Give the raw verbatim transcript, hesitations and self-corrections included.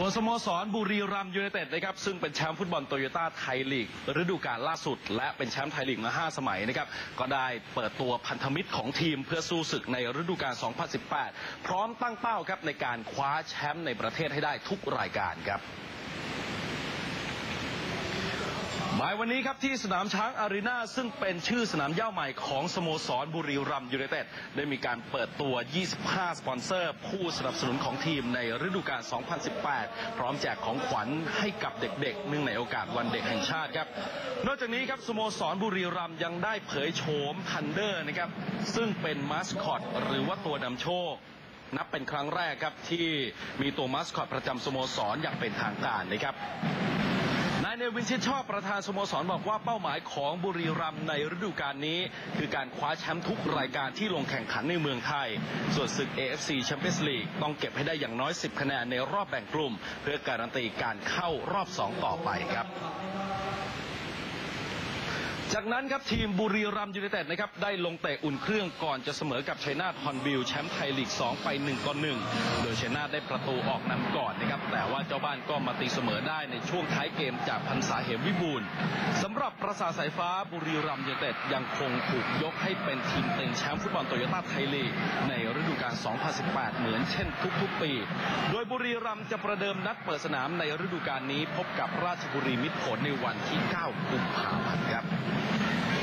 วนสโมสรบุรีรัมย์ยูไนเต็ดนะครับซึ่งเป็นแชมป์ฟุตบอลโตโยต้าไทยลีกฤดูกาลล่าสุดและเป็นแชมป์ไทยลีกมาห้าสมัยนะครับก็ได้เปิดตัวพันธมิตรของทีมเพื่อสู้ศึกในฤดูกาลสองพันสิบแปดพร้อมตั้งเป้าครับในการคว้าแชมป์ในประเทศให้ได้ทุกรายการครับบ่ายวันนี้ครับที่สนามช้างอารีนาซึ่งเป็นชื่อสนามหญ้าใหม่ของสโมสรบุรีรัมย์ยูไนเต็ดได้มีการเปิดตัว ยี่สิบห้า สปอนเซอร์ผู้สนับสนุนของทีมในฤดูกาล สองพันสิบแปด พร้อมแจกของขวัญให้กับเด็กๆเนื่องในโอกาสวันเด็กแห่งชาติครับนอกจากนี้ครับสโมสรบุรีรัมย์ยังได้เผยโฉมทันเดอร์นะครับซึ่งเป็นมาสคอตหรือว่าตัวนำโชคนับเป็นครั้งแรกครับที่มีตัวมาสคอตประจำสโมสรอย่างเป็นทางการนะครับนายเนวินชิดชอบประธานสโมสรบอกว่าเป้าหมายของบุรีรัมย์ในฤดูกาลนี้คือการคว้าแชมป์ทุกรายการที่ลงแข่งขันในเมืองไทยส่วนศึก เอ เอฟ ซี Champions League ต้องเก็บให้ได้อย่างน้อยสิบคะแนนในรอบแบ่งกลุ่มเพื่อการันตีการเข้ารอบสองต่อไปครับจากนั้นครับทีมบุรีรัมย์ยูไนเต็ดนะครับได้ลงเตะอุ่นเครื่องก่อนจะเสมอกับชัยนาทฮอนบิลแชมป์ไทยลีกสองไปหนึ่งต่อหนึ่งโดยชัยนาทได้ประตูออกนำก่อนนะครับแต่ว่าเจ้าบ้านก็มาตีเสมอได้ในช่วงท้ายเกมจากพรรษาเหมวิบูลย์สำหรับปราสาทสายฟ้าบุรีรัมย์ยูไนเต็ดยังคงถูกยกให้เป็นทีมเต็งแชมป์ฟุตบอลโตโยต้าไทยลีกในฤดูกาลสองพันสิบแปดเหมือนเช่นทุกๆปีโดยบุรีรัมย์จะประเดิมนัดเปิดสนามในฤดูกาลนี้พบกับราชบุรีมิตรผลในวันที่เก้ากุมภาพันธ์ครับ